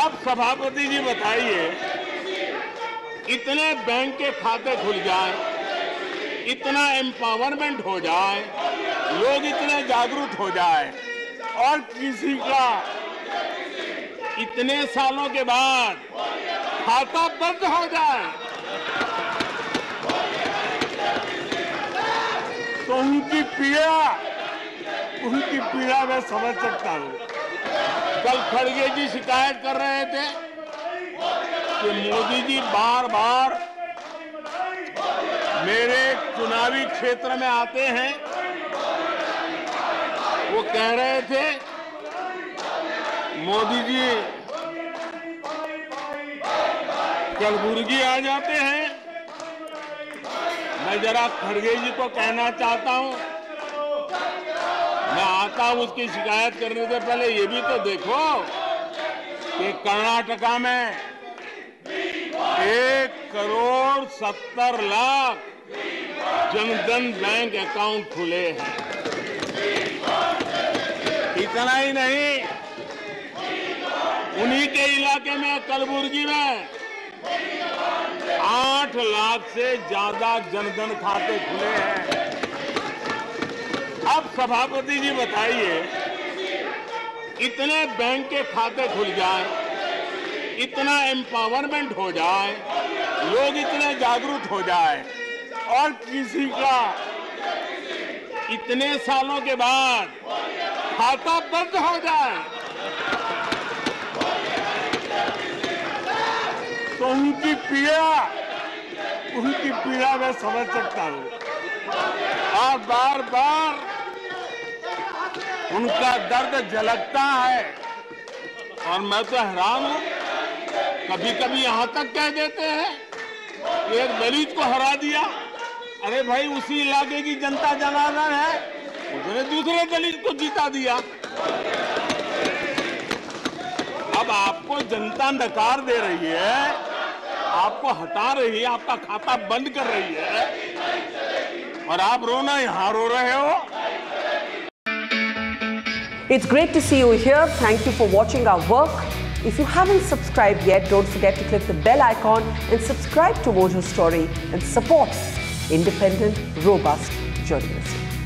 अब सभापति जी बताइए, इतने बैंक के खाते खुल जाए, इतना एम्पावरमेंट हो जाए, लोग इतने जागरूक हो जाए और किसी का इतने सालों के बाद खाता बंद हो जाए तो उनकी पीड़ा मैं समझ सकता हूं। कल खड़गे जी शिकायत कर रहे थे कि मोदी जी बार बार मेरे चुनावी क्षेत्र में आते हैं। वो कह रहे थे मोदी जी कलबुर्गी आ जाते हैं। मैं जरा खड़गे जी को कहना चाहता हूं, मैं आता हूं उसकी शिकायत करने से पहले ये भी तो देखो कि कर्नाटका में 1,70,00,000 जनधन बैंक अकाउंट खुले हैं। इतना ही नहीं, उन्हीं के इलाके में कलबुर्गी में 8 लाख से ज्यादा जनधन खाते खुले हैं। अब सभापति जी बताइए, इतने बैंक के खाते खुल जाए, इतना एम्पावरमेंट हो जाए, लोग इतने जागरूक हो जाए और किसी का इतने सालों के बाद खाता बंद हो जाए तो उनकी पीड़ा मैं समझ सकता हूं। और बार बार उनका दर्द झलकता है और मैं तो हैरान हूं। कभी कभी यहां तक कह देते हैं एक दलित को हरा दिया। अरे भाई, उसी इलाके की जनता जनार्दन है, उसने दूसरे दलित को जीता दिया। अब आपको जनता नकार दे रही है, आपको हटा रही है, आपका खाता बंद कर रही है और आप रोना यहां रो रहे हो। It's great to see you here. Thank you for watching our work. If you haven't subscribed yet, don't forget to click the bell icon and subscribe to Mojo Story and support independent, robust journalism.